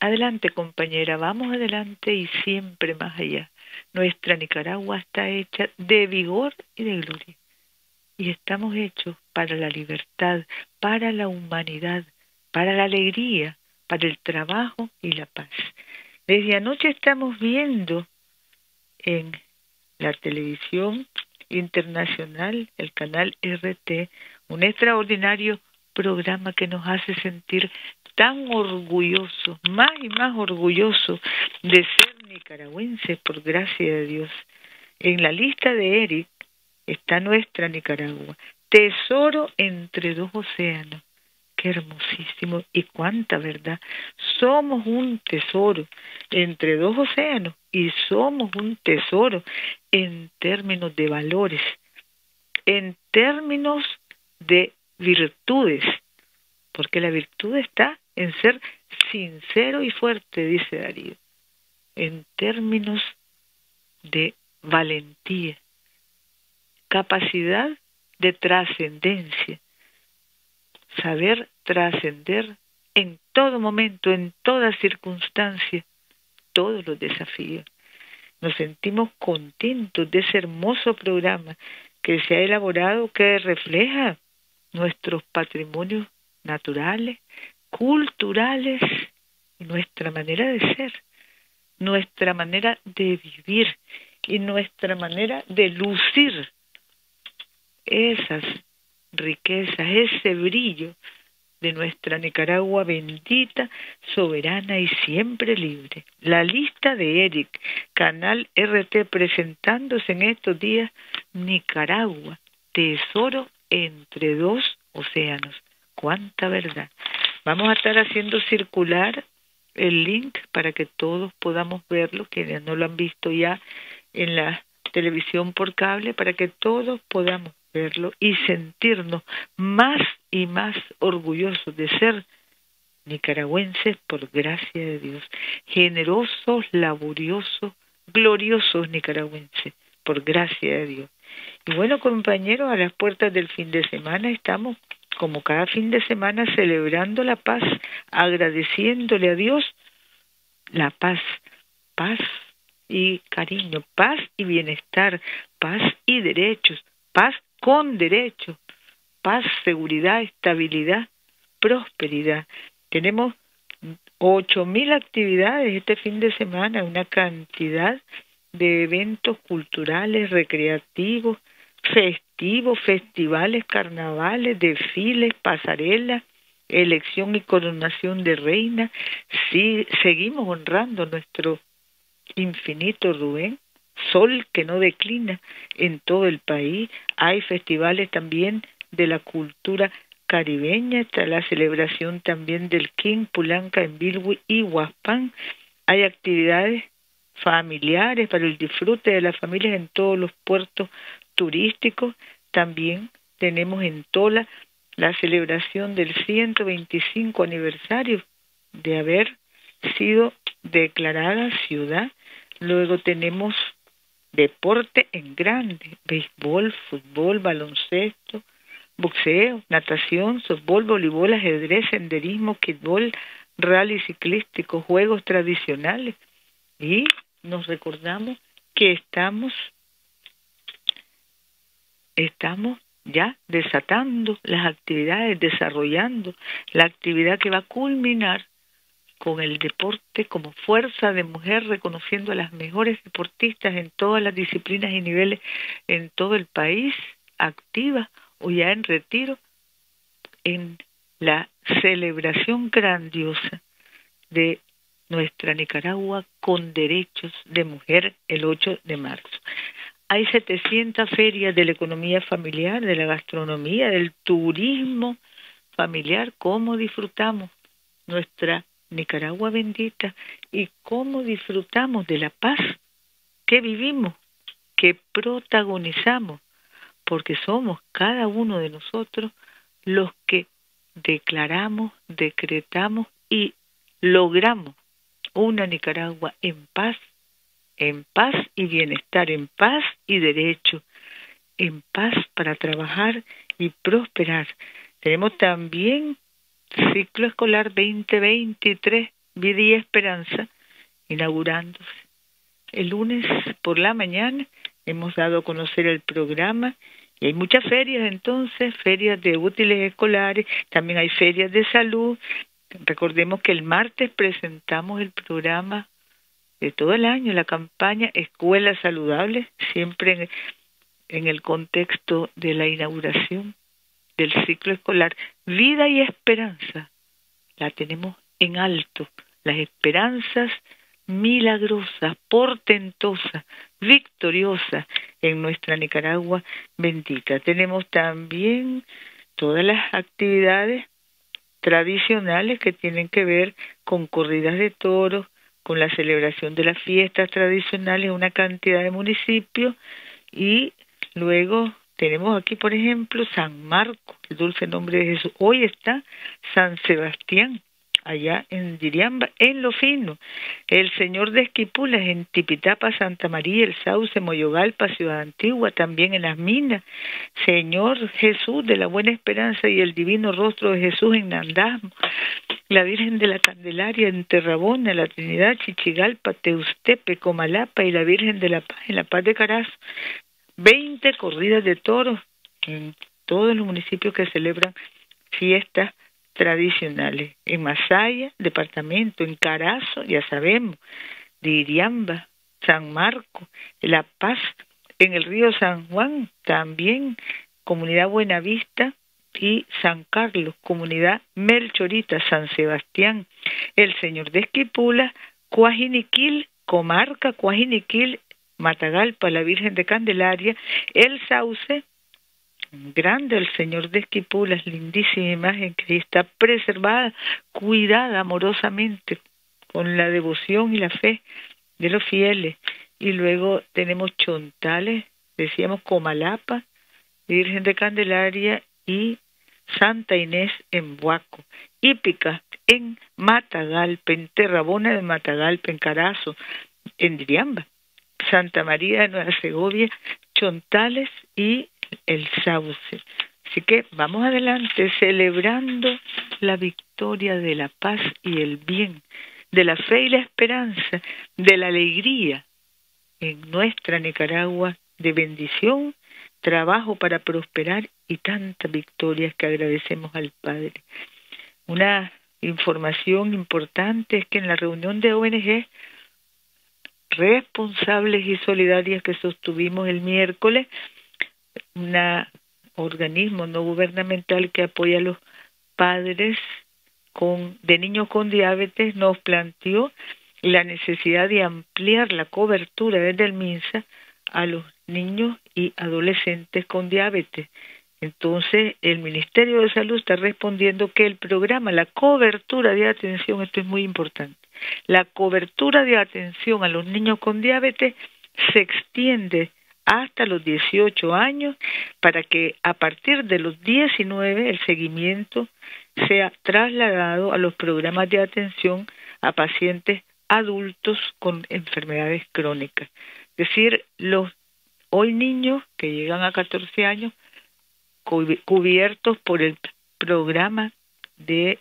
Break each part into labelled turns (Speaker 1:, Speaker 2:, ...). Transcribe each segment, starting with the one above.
Speaker 1: Adelante, compañera, vamos adelante y siempre más allá. Nuestra Nicaragua está hecha de vigor y de gloria. Y estamos hechos para la libertad, para la humanidad, para la alegría, para el trabajo y la paz. Desde anoche estamos viendo en la televisión internacional, el canal RT, un extraordinario programa que nos hace sentir tan orgullosos, más y más orgullosos de ser nicaragüenses por gracia de Dios. En la lista de Eric está nuestra Nicaragua, tesoro entre dos océanos. Qué hermosísimo y cuánta verdad. Somos un tesoro entre dos océanos y somos un tesoro en términos de valores, en términos de virtudes, porque la virtud está en ser sincero y fuerte, dice Darío, en términos de valentía, capacidad de trascendencia, saber trascender en todo momento, en toda circunstancia, todos los desafíos. Nos sentimos contentos de ese hermoso programa que se ha elaborado, que refleja nuestros patrimonios naturales, culturales y nuestra manera de ser, nuestra manera de vivir y nuestra manera de lucir esas riquezas, ese brillo de nuestra Nicaragua bendita, soberana y siempre libre. La lista de Eric, canal RT, presentándose en estos días, Nicaragua, tesoro entre dos océanos. ¡Cuánta verdad! Vamos a estar haciendo circular el link para que todos podamos verlo, quienes no lo han visto ya en la televisión por cable, para que todos podamos verlo y sentirnos más y más orgullosos de ser nicaragüenses por gracia de Dios, generosos, laboriosos, gloriosos nicaragüenses por gracia de Dios. Y bueno, compañeros, a las puertas del fin de semana estamos, como cada fin de semana, celebrando la paz, agradeciéndole a Dios la paz, paz y cariño, paz y bienestar, paz y derechos, paz con derechos, paz, seguridad, estabilidad, prosperidad. Tenemos 8.000 actividades este fin de semana, una cantidad de eventos culturales, recreativos, festivos, festivales, carnavales, desfiles, pasarelas, elección y coronación de reina. Sí, seguimos honrando nuestro infinito Rubén, sol que no declina en todo el país. Hay festivales también de la cultura caribeña, está la celebración también del King Pulanca en Bilwi y Huaspán. Hay actividades familiares para el disfrute de las familias en todos los puertos turísticos. También tenemos en Tola la celebración del 125 aniversario de haber sido declarada ciudad. Luego tenemos deporte en grande, béisbol, fútbol, baloncesto, boxeo, natación, softbol, voleibol, ajedrez, senderismo, kickball, rally ciclístico, juegos tradicionales. Y nos recordamos que estamos ya desatando las actividades, desarrollando la actividad que va a culminar con el deporte como fuerza de mujer, reconociendo a las mejores deportistas en todas las disciplinas y niveles en todo el país, activas o ya en retiro, en la celebración grandiosa de nuestra Nicaragua con derechos de mujer el 8 de marzo. Hay 700 ferias de la economía familiar, de la gastronomía, del turismo familiar. ¿Cómo disfrutamos nuestra Nicaragua bendita y cómo disfrutamos de la paz que vivimos, que protagonizamos, porque somos cada uno de nosotros los que declaramos, decretamos y logramos una Nicaragua en paz y bienestar, en paz y derecho, en paz para trabajar y prosperar. Tenemos también ciclo escolar 2023 Vida y Esperanza, inaugurándose. El lunes por la mañana hemos dado a conocer el programa y hay muchas ferias entonces, ferias de útiles escolares, también hay ferias de salud. Recordemos que el martes presentamos el programa de todo el año, la campaña Escuela Saludable, siempre en el contexto de la inauguración del ciclo escolar. Vida y Esperanza, la tenemos en alto, las esperanzas milagrosas, portentosas, victoriosas en nuestra Nicaragua bendita. Tenemos también todas las actividades tradicionales que tienen que ver con corridas de toros, con la celebración de las fiestas tradicionales en una cantidad de municipios, y luego tenemos aquí, por ejemplo, San Marcos, el dulce nombre de Jesús. Hoy está San Sebastián, allá en Diriamba, en Lo Fino, el Señor de Esquipulas, en Tipitapa, Santa María, el Sauce, Moyogalpa, Ciudad Antigua, también en Las Minas, Señor Jesús de la Buena Esperanza y el Divino Rostro de Jesús en Nandasmo, la Virgen de la Candelaria en Terrabona, la Trinidad, Chichigalpa, Teustepe, Comalapa y la Virgen de la Paz en La Paz de Carazo. 20 corridas de toros en todos los municipios que celebran fiestas tradicionales. En Masaya, departamento, en Carazo, ya sabemos, Diriamba, San Marcos, La Paz, en el río San Juan, también comunidad Buenavista y San Carlos, comunidad Melchorita, San Sebastián, el Señor de Esquipula, Cuajiniquil, comarca Cuajiniquil, Matagalpa, la Virgen de Candelaria, el Sauce, grande el Señor de Esquipulas, lindísima imagen que está preservada, cuidada amorosamente con la devoción y la fe de los fieles. Y luego tenemos Chontales, decíamos Comalapa, Virgen de Candelaria y Santa Inés en Buaco, Hípica en Matagalpa, en Terrabona de Matagalpa, en Carazo, en Diriamba, Santa María de Nueva Segovia, Chontales y el Sauce. Así que vamos adelante celebrando la victoria de la paz y el bien, de la fe y la esperanza, de la alegría en nuestra Nicaragua, de bendición, trabajo para prosperar y tantas victorias que agradecemos al Padre. Una información importante es que en la reunión de ONG responsables y solidarias que sostuvimos el miércoles, un organismo no gubernamental que apoya a los padres de niños con diabetes, nos planteó la necesidad de ampliar la cobertura desde el MINSA a los niños y adolescentes con diabetes. Entonces, el Ministerio de Salud está respondiendo que el programa, la cobertura de atención, esto es muy importante, la cobertura de atención a los niños con diabetes se extiende hasta los 18 años para que a partir de los 19 el seguimiento sea trasladado a los programas de atención a pacientes adultos con enfermedades crónicas. Es decir, los hoy niños que llegan a 14 años cubiertos por el programa de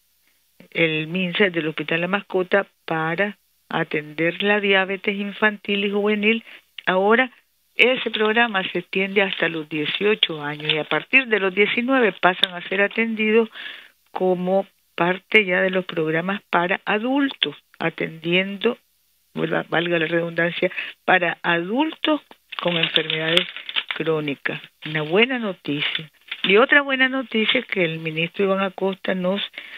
Speaker 1: el MINSA del Hospital La Mascota para atender la diabetes infantil y juvenil. Ahora ese programa se extiende hasta los 18 años y a partir de los 19 pasan a ser atendidos como parte ya de los programas para adultos, atendiendo, valga la redundancia, para adultos con enfermedades crónicas. Una buena noticia. Y otra buena noticia es que el ministro Iván Acosta nos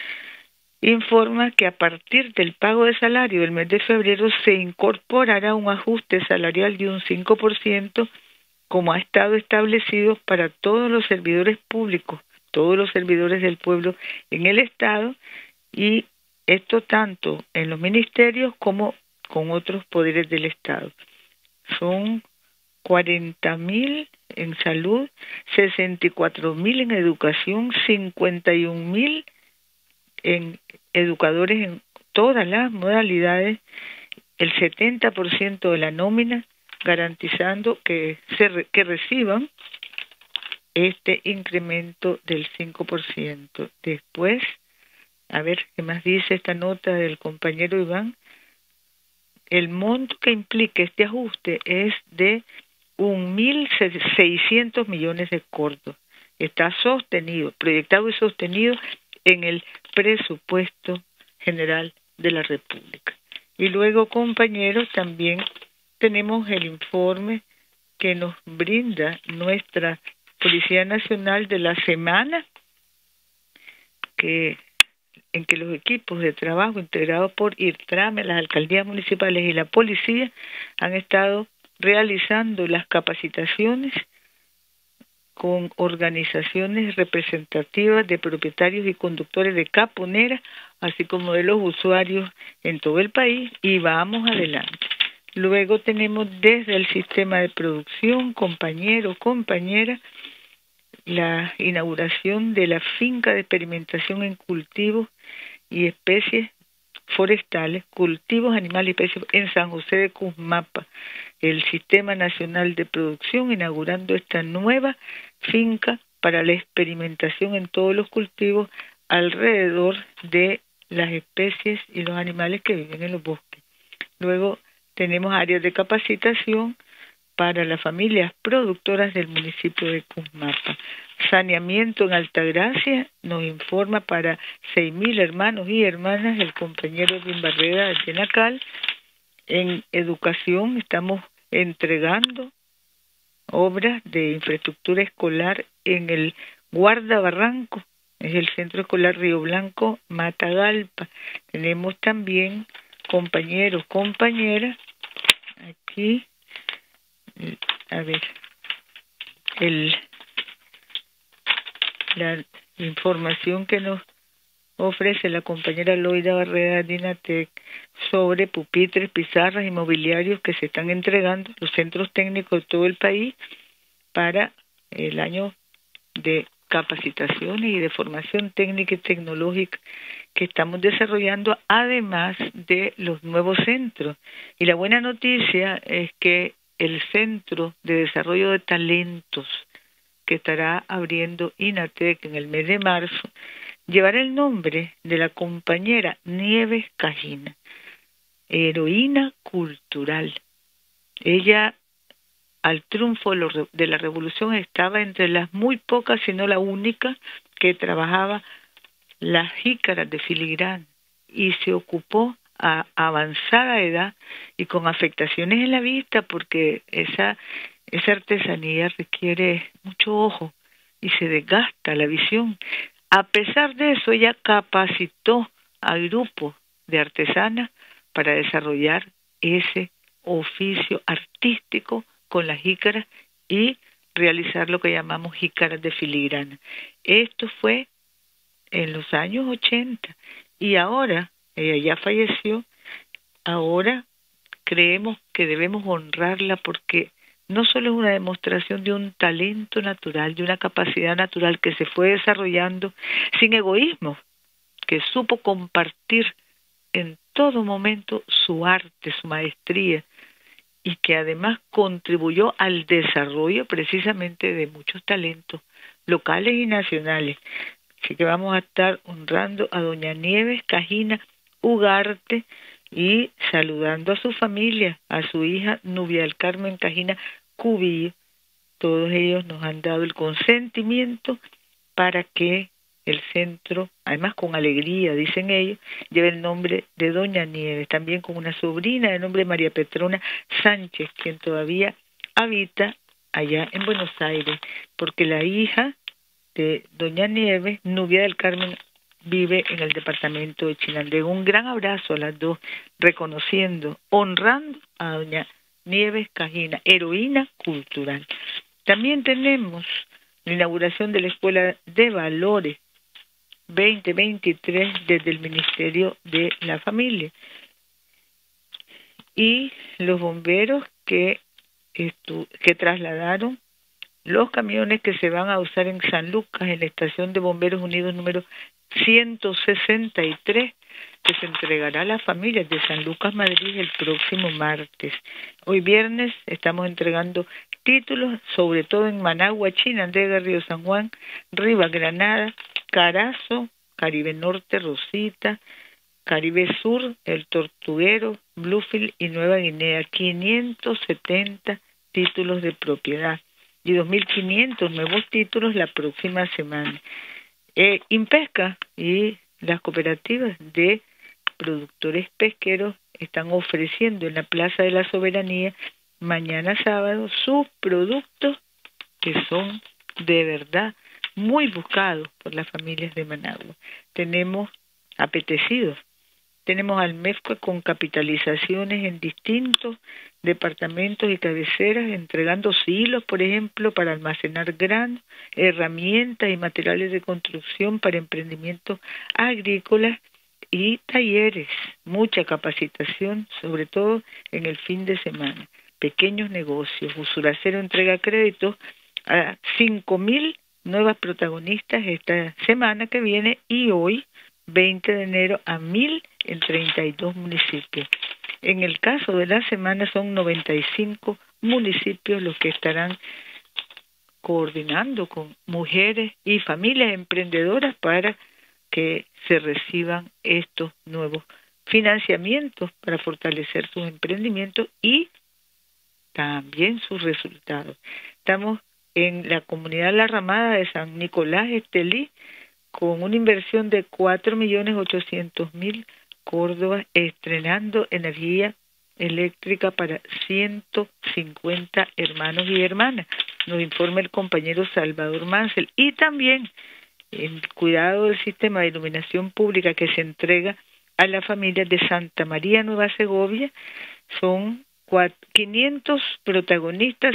Speaker 1: informa que a partir del pago de salario del mes de febrero se incorporará un ajuste salarial de un 5%, como ha estado establecido para todos los servidores públicos, todos los servidores del pueblo en el Estado, y esto tanto en los ministerios como con otros poderes del Estado. Son 40.000 en salud, 64.000 en educación, 51.000 en educadores en todas las modalidades, el 70% de la nómina, garantizando que reciban este incremento del 5%. Después A ver, ¿qué más dice esta nota del compañero Iván? El monto que implica este ajuste es de 1.600 millones de córdobas. Está sostenido, proyectado y sostenido en el presupuesto general de la República. Y luego, compañeros, también tenemos el informe que nos brinda nuestra Policía Nacional de la semana en que los equipos de trabajo integrados por IRTRAME, las alcaldías municipales y la policía han estado realizando las capacitaciones con organizaciones representativas de propietarios y conductores de caponeras, así como de los usuarios en todo el país, y vamos adelante. Luego tenemos desde el sistema de producción, compañeros, compañeras, la inauguración de la finca de experimentación en cultivos y especies forestales, cultivos, animales y especies en San José de Cusmapa, el Sistema Nacional de Producción inaugurando esta nueva finca para la experimentación en todos los cultivos alrededor de las especies y los animales que viven en los bosques. Luego tenemos áreas de capacitación para las familias productoras del municipio de Cusmapa. Saneamiento en Altagracia nos informa para 6.000 hermanos y hermanas el compañero Edwin Barrera de Tenacal. En educación estamos entregando obras de infraestructura escolar en el Guardabarranco, es el Centro Escolar Río Blanco, Matagalpa. Tenemos también compañeros, compañeras, aquí, a ver, la información que nos ofrece la compañera Loida Barrera de Dinatec sobre pupitres, pizarras y mobiliarios que se están entregando a los centros técnicos de todo el país para el año de capacitaciones y de formación técnica y tecnológica que estamos desarrollando, además de los nuevos centros. Y la buena noticia es que el Centro de Desarrollo de Talentos que estará abriendo INATEC en el mes de marzo llevará el nombre de la compañera Nieves Cajina, heroína cultural. Ella, al triunfo de la revolución, estaba entre las muy pocas, si no la única, que trabajaba las jícaras de filigrana y se ocupó a avanzada edad y con afectaciones en la vista, porque esa artesanía requiere mucho ojo y se desgasta la visión. A pesar de eso, ella capacitó al grupo de artesanas para desarrollar ese oficio artístico con las jícaras y realizar lo que llamamos jícaras de filigrana. Esto fue en los años 80 y ahora, ella ya falleció, ahora creemos que debemos honrarla porque no solo es una demostración de un talento natural, de una capacidad natural que se fue desarrollando sin egoísmo, que supo compartir en todo momento su arte, su maestría, y que además contribuyó al desarrollo precisamente de muchos talentos locales y nacionales. Así que vamos a estar honrando a doña Nieves Cajina Ugarte y saludando a su familia, a su hija Nubia del Carmen Cajina Cubillo. Todos ellos nos han dado el consentimiento para que el centro, además con alegría, dicen ellos, lleve el nombre de doña Nieves, también con una sobrina de nombre María Petrona Sánchez, quien todavía habita allá en Buenos Aires, porque la hija de doña Nieves, Nubia del Carmen, vive en el departamento de Chinandega. Un gran abrazo a las dos, reconociendo, honrando a doña Nieves Cajina, heroína cultural. También tenemos la inauguración de la Escuela de Valores 2023 desde el Ministerio de la Familia. Y los bomberos que trasladaron los camiones que se van a usar en San Lucas, en la Estación de Bomberos Unidos número 163, que se entregará a las familias de San Lucas, Madrid, el próximo martes. Hoy viernes estamos entregando títulos, sobre todo en Managua, Chinandega, Río San Juan, Rivas, Granada, Carazo, Caribe Norte, Rosita, Caribe Sur, El Tortuguero, Bluefield y Nueva Guinea. 570 títulos de propiedad y 2.500 nuevos títulos la próxima semana. Impesca y las cooperativas de productores pesqueros están ofreciendo en la Plaza de la Soberanía mañana sábado sus productos que son de verdad muy buscados por las familias de Managua. Tenemos apetecidos. Tenemos Almefco con capitalizaciones en distintos departamentos y cabeceras, entregando silos, por ejemplo, para almacenar granos, herramientas y materiales de construcción para emprendimientos agrícolas y talleres. Mucha capacitación, sobre todo en el fin de semana. Pequeños negocios. Usuracero entrega créditos a 5.000 nuevas protagonistas esta semana que viene y hoy, 20 de enero, a 1.000 en 32 municipios. En el caso de la semana son 95 municipios los que estarán coordinando con mujeres y familias emprendedoras para que se reciban estos nuevos financiamientos para fortalecer sus emprendimientos y también sus resultados. Estamos en la comunidad La Ramada de San Nicolás Estelí con una inversión de 4.800.000 Córdoba, estrenando energía eléctrica para 150 hermanos y hermanas. Nos informa el compañero Salvador Mansell. Y también el cuidado del sistema de iluminación pública que se entrega a la familia de Santa María Nueva Segovia. Son 500 protagonistas,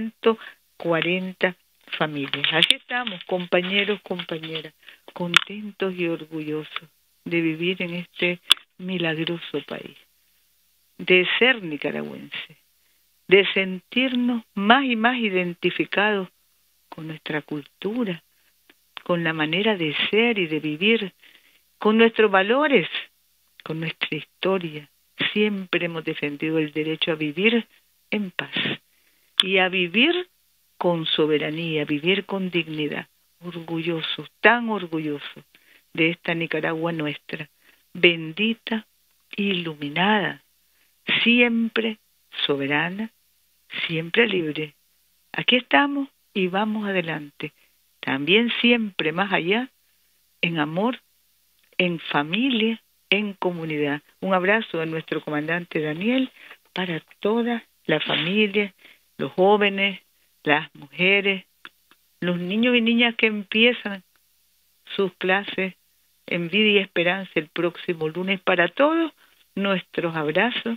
Speaker 1: 140 familias. Así estamos, compañeros, compañeras, contentos y orgullosos de vivir en este milagroso país, de ser nicaragüense, de sentirnos más y más identificados con nuestra cultura, con la manera de ser y de vivir, con nuestros valores, con nuestra historia. Siempre hemos defendido el derecho a vivir en paz y a vivir con soberanía, vivir con dignidad. Orgullosos, tan orgullosos de esta Nicaragua nuestra, bendita, iluminada, siempre soberana, siempre libre. Aquí estamos y vamos adelante. También siempre más allá, en amor, en familia, en comunidad. Un abrazo a nuestro comandante Daniel, para toda la familia, los jóvenes, las mujeres, los niños y niñas que empiezan sus clases en Vida y Esperanza el próximo lunes. Para todos, nuestros abrazos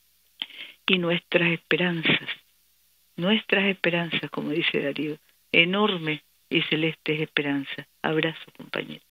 Speaker 1: y nuestras esperanzas, como dice Darío, enorme y celeste esperanza. Abrazo, compañero.